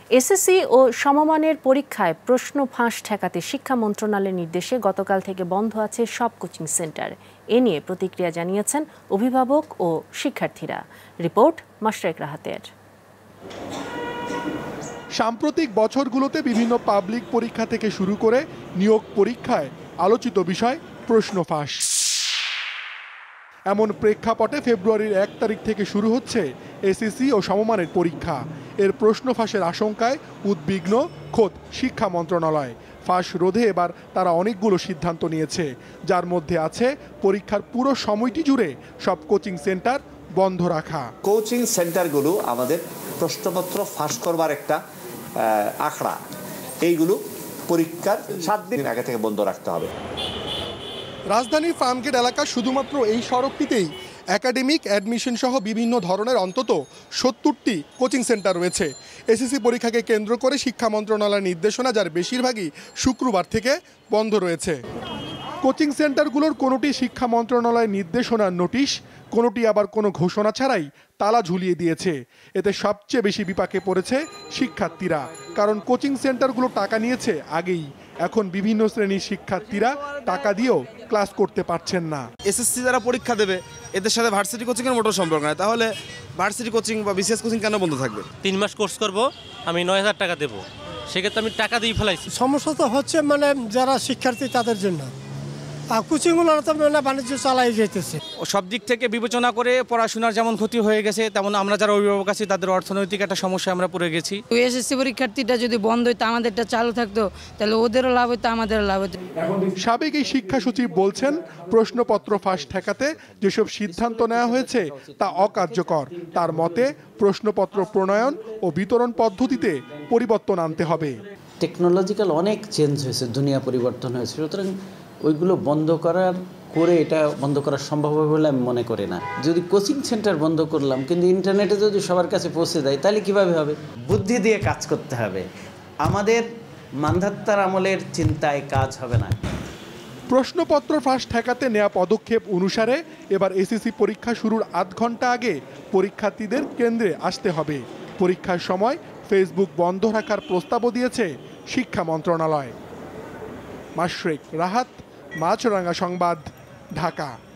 SSC ও সমমানের পরীক্ষায় প্রশ্ন ফাঁস ঠেকাতে শিক্ষা মন্ত্রণালয়ের নির্দেশে গতকাল থেকে বন্ধ আছে সব কোচিং সেন্টার। এ নিয়ে প্রতিক্রিয়া জানিয়েছেন অভিভাবক ও শিক্ষার্থীরা। রিপোর্ট মাসরেঙ্গা রাহাতের। সাম্প্রতিক বছরগুলোতে বিভিন্ন পাবলিক পরীক্ষা থেকে শুরু করে নিয়োগ পরীক্ষায় আলোচিত বিষয় প্রশ্ন ফাঁস। এমন প্রেক্ষাপটে ফেব্রুয়ারির 1 তারিখ থেকে শুরু হচ্ছে এসএসসি ও সমমানের পরীক্ষা। এর প্রশ্ন ফাঁসের আশঙ্কায় উদ্বিগ্ন খোদ শিক্ষা মন্ত্রণালয়। ফাঁস রোধে এবার তারা অনেকগুলো সিদ্ধান্ত নিয়েছে, যার মধ্যে আছে পরীক্ষার পুরো সময়টি জুড়ে সব কোচিং সেন্টার বন্ধ রাখা। কোচিং সেন্টারগুলো আমাদের প্রশ্নপত্র ফাঁস করবার একটা আখড়া, এইগুলো পরীক্ষার 7 দিন আগে থেকে বন্ধ রাখতে হবে। রাজধানীর ফার্মগেট এলাকা শুধুমাত্র এই সড়কটিতেই একাডেমিক অ্যাডমিশন সহ বিভিন্ন ধরনের অন্তত 70টি কোচিং সেন্টার রয়েছে। এসএসসি পরীক্ষাকে কেন্দ্র করে শিক্ষা মন্ত্রণালয়ের নির্দেশনা, যার বেশিরভাগই শুক্রবার থেকে বন্ধ রয়েছে। কোচিং সেন্টারগুলোর কোনোটি শিক্ষা মন্ত্রণালয়ের নির্দেশনার নোটিশ, কোনোটি আবার কোনো ঘোষণা ছাড়াই তালা ঝুলিয়ে দিয়েছে। এতে সবচেয়ে বেশি বিপাকে পড়েছে শিক্ষার্থীরা, কারণ কোচিং সেন্টারগুলো টাকা নিয়েছে আগেই। এখন বিভিন্ন শ্রেণীর শিক্ষার্থীরা টাকা দিয়েও ক্লাস করতে পারছেন না। এসএসসি যারা পরীক্ষা দেবে এদের সাথে ভার্সিটি কোচিংয়ের মোটো সম্পর্ক নাই, তাহলে ভার্সিটি কোচিং বা বিসিএস কোচিং কেন বন্ধ থাকবে? 3 মাস কোর্স করব, আমি 9000 টাকা দেবো, সেক্ষেত্রে আমি টাকা দিয়ে ফেলাইছি। সমস্যা তো হচ্ছে যারা শিক্ষার্থী তাদের জন্য, আর কোচিংগুলো তো বাণিজ্য চালাই যেতেছে। সব দিক থেকে বিবেচনা করে পড়াশোনার যেমন ক্ষতি হয়ে গেছে, তেমন আমরা যারা অভিভাবক আছি তাদের অর্থনৈতিক একটা সমস্যা আমরা পড়ে গেছি। এসএসসি পরীক্ষার্থীটা যদি বন্ধ হইতো, আমাদেরটা চালু থাকতো, তাহলে ওদেরও লাভ হতো, আমাদেরও লাভ হতো। সাবেক এই শিক্ষা সচিব বলছেন, প্রশ্নপত্র ফাঁস ঠেকাতে যেসব সিদ্ধান্ত নেওয়া হয়েছে তা অকার্যকর। তার মতে প্রশ্নপত্র প্রণয়ন ও বিতরণ পদ্ধতিতে পরিবর্তন আনতে হবে। টেকনোলজিক্যাল অনেক চেঞ্জ হয়েছে, দুনিয়া পরিবর্তন হয়েছে, সুতরাং ওইগুলো বন্ধ এটা বন্ধ করা সম্ভব হবে বলে আমি মনে করি না। যদি কোচিং সেন্টার বন্ধ করলাম কিন্তু ইন্টারনেটে যদি সবার কাছে পৌঁছে যায়, তাহলে কিভাবে হবে? বুদ্ধি দিয়ে কাজ করতে হবে, আমাদের মান্ধাত্তার আমলের চিন্তায় কাজ হবে না। প্রশ্নপত্র ফাঁস ঠেকাতে নেওয়া পদক্ষেপ অনুসারে এবার এসএসসি পরীক্ষা শুরুর আধ ঘন্টা আগে পরীক্ষার্থীদের কেন্দ্রে আসতে হবে। পরীক্ষার সময় ফেসবুক বন্ধ রাখার প্রস্তাবও দিয়েছে শিক্ষা মন্ত্রণালয়। মাসরেঙ্গা রাহাত, মাছরাঙ্গা সংবাদ, ঢাকা।